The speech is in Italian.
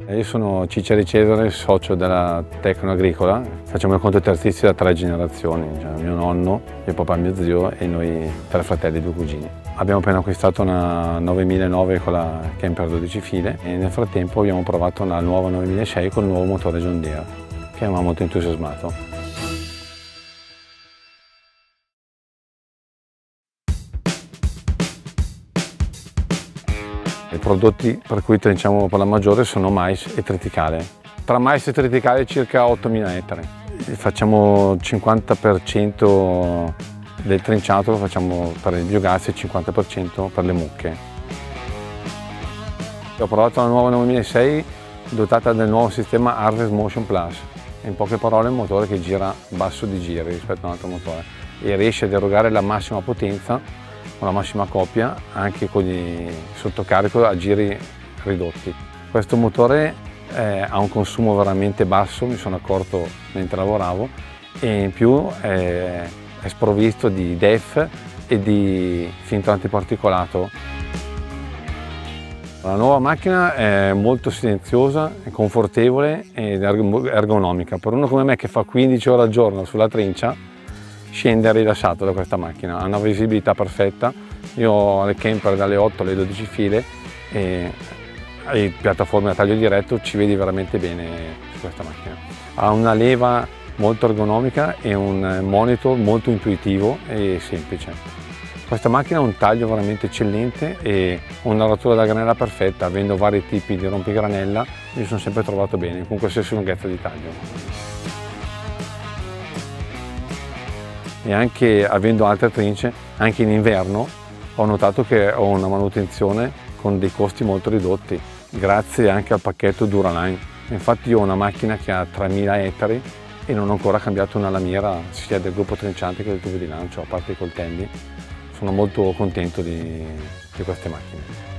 Io sono Ciceri Cesare, socio della Tecno Agricola. Facciamo il conto terzistico da 3 generazioni, cioè mio nonno, mio papà, mio zio e noi 3 fratelli e 2 cugini. Abbiamo appena acquistato una 9009 con la camper 12 file e nel frattempo abbiamo provato una nuova 9006 con il nuovo motore John Deere, che mi ha molto entusiasmato. I prodotti per cui trinciamo per la maggiore sono mais e triticale. Tra mais e triticale circa 8.000 ettari. Facciamo il 50% del trinciato lo facciamo per il biogas e il 50% per le mucche. Ho provato la nuova 9006 dotata del nuovo sistema Harvest Motion Plus. In poche parole è un motore che gira basso di giri rispetto a un altro motore e riesce ad erogare la massima potenza con la massima coppia anche con il sottocarico a giri ridotti. Questo motore ha un consumo veramente basso, mi sono accorto mentre lavoravo, e in più è sprovvisto di DEF e di filtro antiparticolato. La nuova macchina è molto silenziosa, è confortevole ed ergonomica. Per uno come me che fa 15 ore al giorno sulla trincia, scende rilassato da questa macchina, ha una visibilità perfetta. Io ho le camper dalle 8 alle 12 file e le piattaforme a taglio diretto ci vedi veramente bene su questa macchina. Ha una leva molto ergonomica e un monitor molto intuitivo e semplice. Questa macchina ha un taglio veramente eccellente e una rottura da granella perfetta, avendo vari tipi di rompigranella mi sono sempre trovato bene con qualsiasi lunghezza di taglio. E anche avendo altre trince, anche in inverno ho notato che ho una manutenzione con dei costi molto ridotti, grazie anche al pacchetto Duraline. Infatti io ho una macchina che ha 3.000 ettari e non ho ancora cambiato una lamiera sia del gruppo trinciante che del tubo di lancio, a parte i coltelli. Sono molto contento di queste macchine.